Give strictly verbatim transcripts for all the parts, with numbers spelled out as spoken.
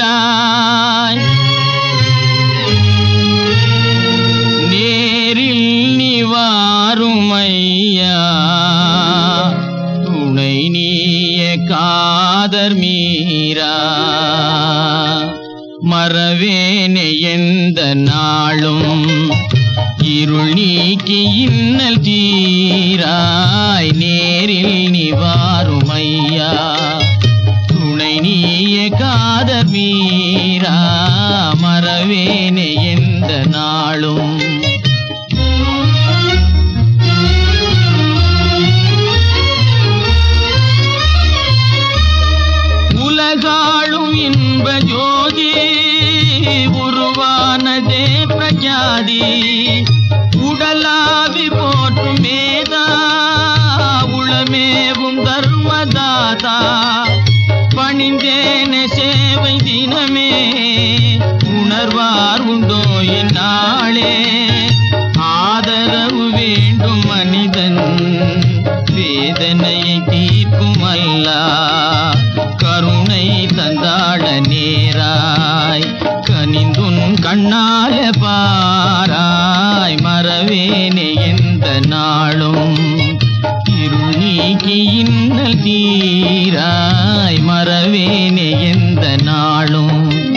நீராய் நேரில் நிவாருமையா துணை நீய காதர் மீரா மறவேனே எந்த நாளும் இருள் நீக்கி இன்னல் தீராய் நேரில் நிவாருமையா துணை நீய காதர் மீரா மறவேனே எந்த நாளும் உலகாளும் இன்ப ஜோதி உருவானதே பிரஜாதி உடலாவி போற்றும் மேதா உளமேவும் தர்மதாதா பணிந்தேன சேவை தினமே உணர்வார் உண்டோ என்னாளே ஆதரவு வேண்டும் மனிதன் வேதனையை தீர்க்கும் அல்லாஹ் கருணை தந்தாட நேராய் கனிந்துன் கண்ணால பாராய் மறவேனே எந்த நாளும் இருள் நீக்கி இன்னல் தீராய் மறவேனே எந்த நாளும்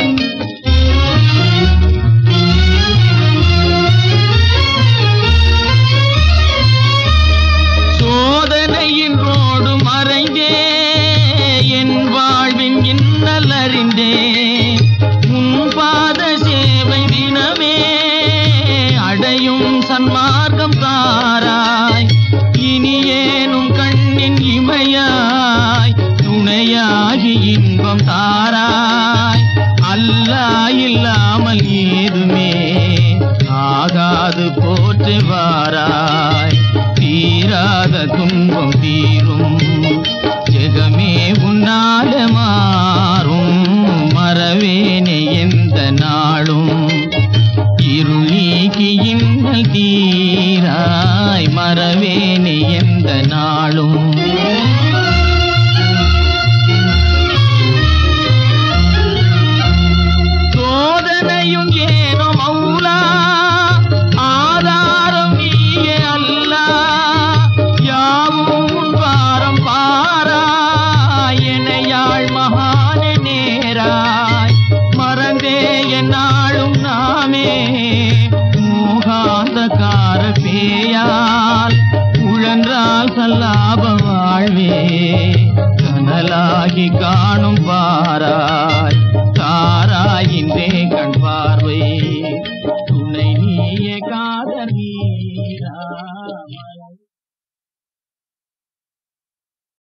சோதனையின் ரோடு மறைந்தே என் வாழ்வின் இன்னல் அறிந்தே உன் பாத சேவை தினமே அடையும் சன்மார்க்கம் தாராய் இனியேனும் கண்ணின் இமையாய் துணையாகி இன்பம் தாராய் அல்லாஹ் இல்லாமல் ஏதுமே ஆகாது போற்றுவாராய் தீராத துன்பம் தீரும் ஜெகமே உன்னால மாறும் மறவேனே எந்த நாளும் இருள் நீக்கி இன்னல் தீராய் மறவேனே எந்த நாளும் சோதனையும் ஏனோ மௌலா ஆதாரம் நீயே அல்லாஹ் யாவும் உன் வாரம் பாராய் எனையாள் மகான நேராய் மறந்தே என்னாலும் நாமே மோகாந்தகார பேயால் உழன்றால் சல்லாப வாழ்வே கனலாகி காணும் பாரா